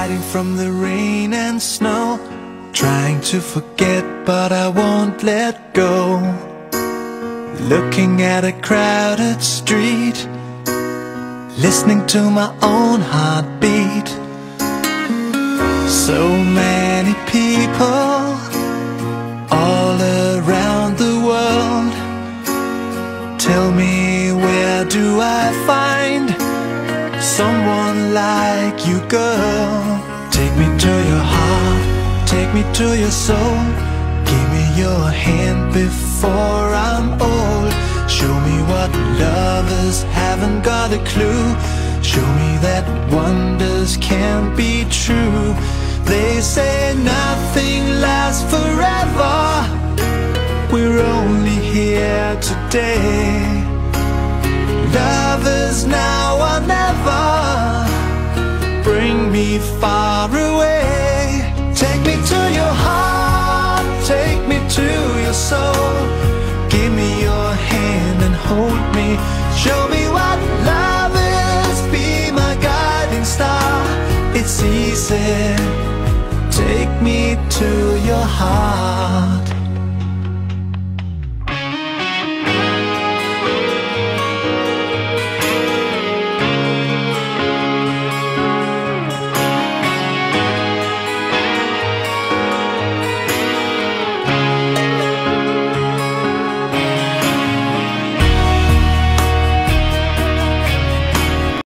hiding from the rain and snow, trying to forget but I won't let go. Looking at a crowded street, listening to my own heartbeat. So many people all around the world. Tell me, where do I find someone like you, girl? Take me to your heart, take me to your soul. Give me your hand before I'm old. Show me what lovers haven't got a clue. Show me that wonders can't be true. They say nothing lasts forever. We're only here today. Love is now or never. Bring me far away. Take me to your heart, take me to your soul. Give me your hand and hold me. Show me what love is, be my guiding star. It's easy, take me to your heart.